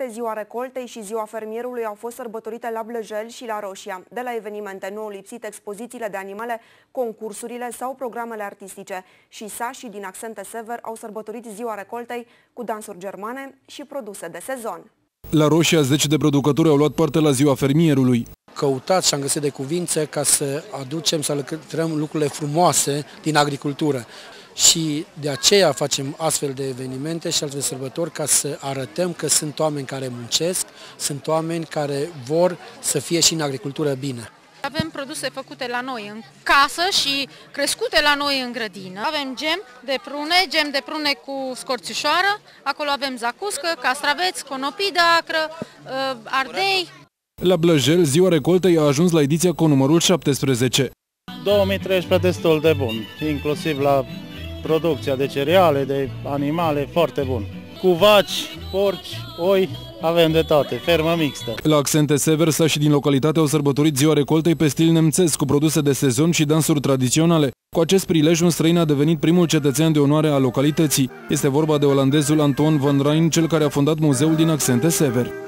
Ziua Recoltei și Ziua Fermierului au fost sărbătorite la Blăjel și la Roșia. De la evenimente nu au lipsit expozițiile de animale, concursurile sau programele artistice. Și sașii din Accente Sever au sărbătorit Ziua Recoltei cu dansuri germane și produse de sezon. La Roșia, 10 de producători au luat parte la Ziua Fermierului. Căutat și am găsit de cuvințe ca să aducem, să lucrăm lucrurile frumoase din agricultură. Și de aceea facem astfel de evenimente și astfel de sărbători ca să arătăm că sunt oameni care muncesc, sunt oameni care vor să fie și în agricultură bine. Avem produse făcute la noi în casă și crescute la noi în grădină. Avem gem de prune cu scorțișoară, acolo avem zacuscă, castraveți, conopii de acră, ardei. La Blăjel, Ziua Recoltei a ajuns la ediția cu numărul 17. 2013 destul de bun, inclusiv la producția de cereale, de animale, foarte bun. Cu vaci, porci, oi, avem de toate, fermă mixtă. La Accente Sever, sașii din localitate au sărbătorit Ziua Recoltei pe stil nemțesc, cu produse de sezon și dansuri tradiționale. Cu acest prilej, un străin a devenit primul cetățean de onoare al localității. Este vorba de olandezul Anton van Rijn, cel care a fondat muzeul din Accente Sever.